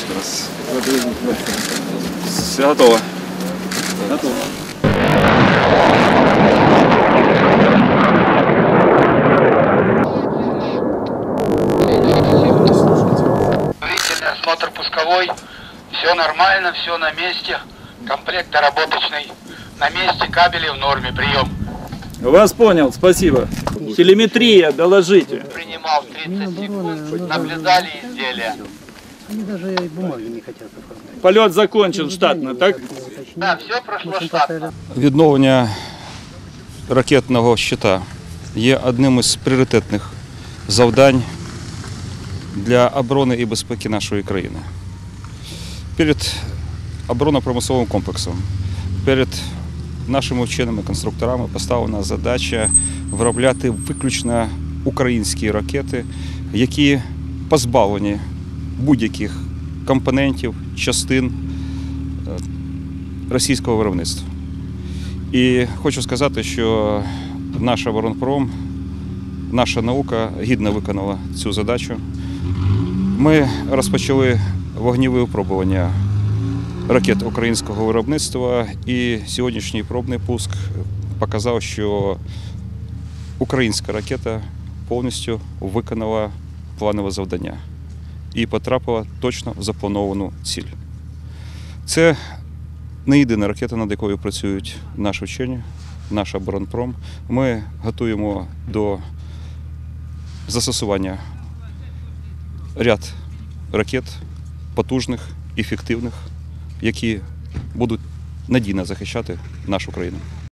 Сейчас. Все готово. Готово. Длительный осмотр пусковой. Все нормально, все на месте. Комплект доработочный. На месте, кабели в норме. Прием. Вас понял, спасибо. Телеметрия, доложите. Принимал 30 секунд. Наблюдали изделия. Они даже бумаги не хотят оформлять. Полет закончен штатно, так? Да, все прошло штатно. Відновлення ракетного щита є одним із пріоритетних завдань для оборони і безпеки нашої країни. Перед оборонно-промисловим комплексом, перед нашими вченими конструкторами поставлена задача виробляти виключно українські ракети, які позбавлені будь-яких компонентів, частин російського виробництва. І хочу сказати, що наш оборонпром, наша наука гідно виконала цю задачу. Ми розпочали вогневі випробування ракет українського виробництва, і сьогоднішній пробний пуск показав, що українська ракета повністю виконала планове завдання і потрапила точно в заплановану ціль. Це не єдина ракета, над якою працюють наші вчені, наш оборонпром. Ми готуємо до застосування ряд ракет потужних, ефективних, які будуть надійно захищати нашу країну.